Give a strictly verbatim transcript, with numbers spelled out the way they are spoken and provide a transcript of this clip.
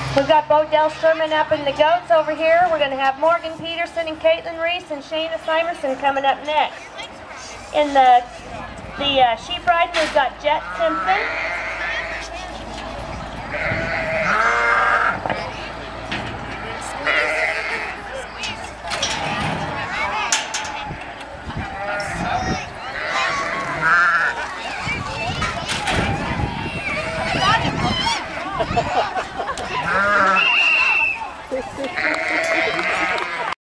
We've got Bo Delsterman up in the goats over here. We're going to have Morgan Peterson and Caitlin Reese and Shayna Simerson coming up next. In the, the uh, sheep riding, we've got Jet Simpson.